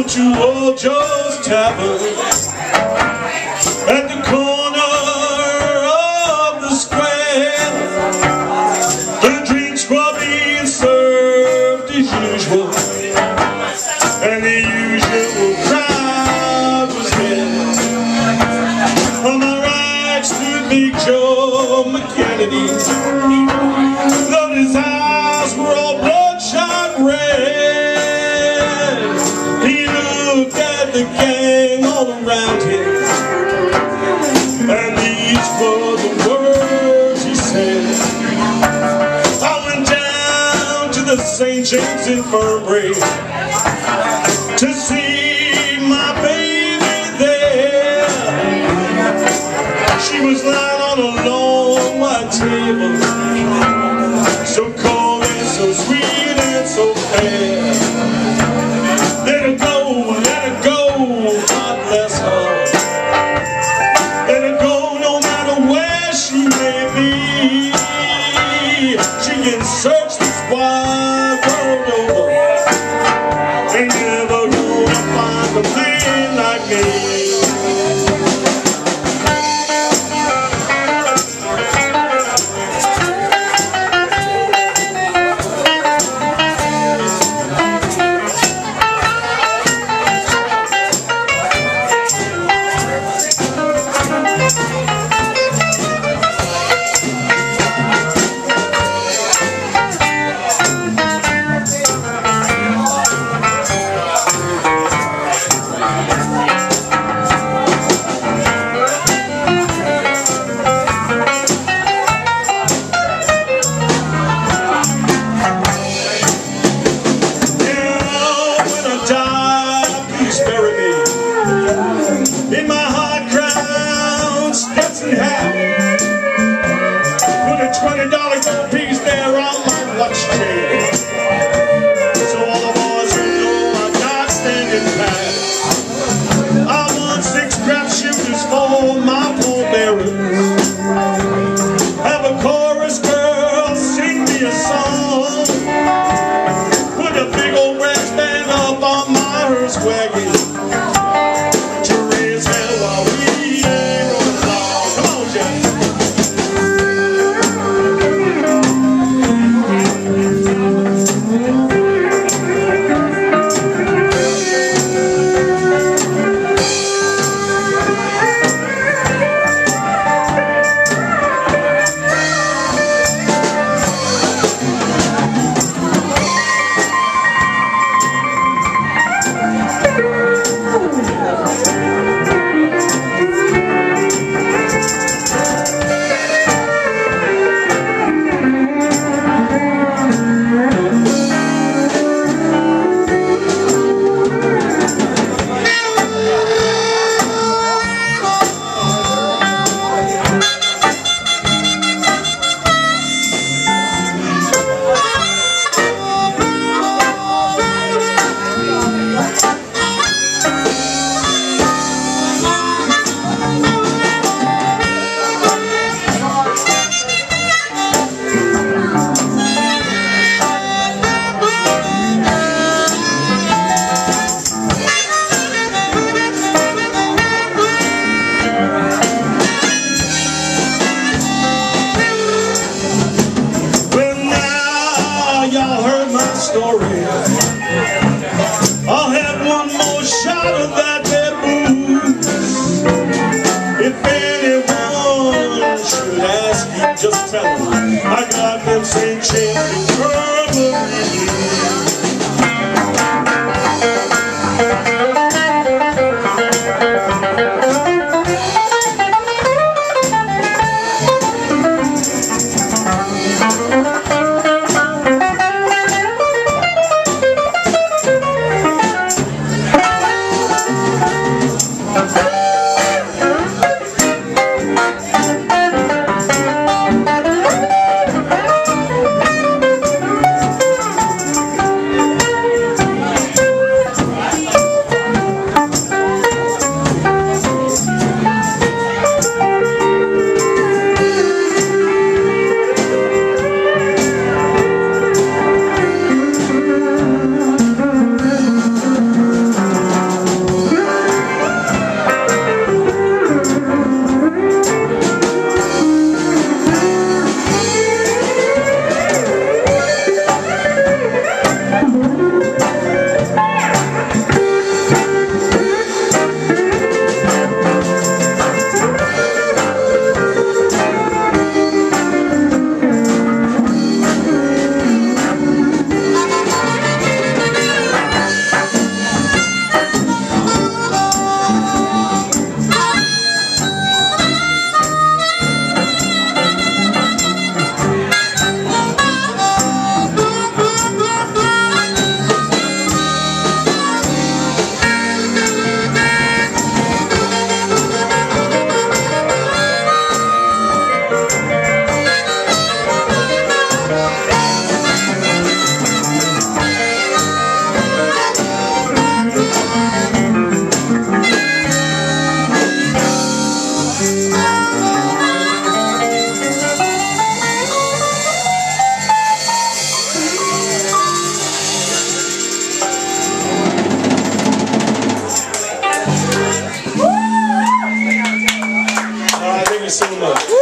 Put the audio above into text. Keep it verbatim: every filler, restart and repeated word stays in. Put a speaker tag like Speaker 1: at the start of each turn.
Speaker 1: to Old Joe's Tavern at the corner of the square. The drinks were being served as usual, and the usual crowd was there. On my right stood Big Joe McKennedy, though his eyes were all bloodshot red. He looked at the gang all around him, and these were the words he said. I went down to the Saint James Infirmary to see my baby there. She was lying on a long white table, so cold and so sweet and so fair. Let her go, let her go, God bless her. Let her go no matter where she may be. She can search this wide world over, ain't never gonna find a man like me. In my hard crown, Stetson hat, put a twenty dollar gold piece there on my watch chain, so all the boys will know I'm not standing pat. I want six crap shooters for my pallbearers. Have a chorus girl sing me a song. Put a big old brass band up on my hearse wagon. Story. I'll have one more shot of that there booze. If anyone should ask you, just tell them I got them Saint James Infirmary. you so much.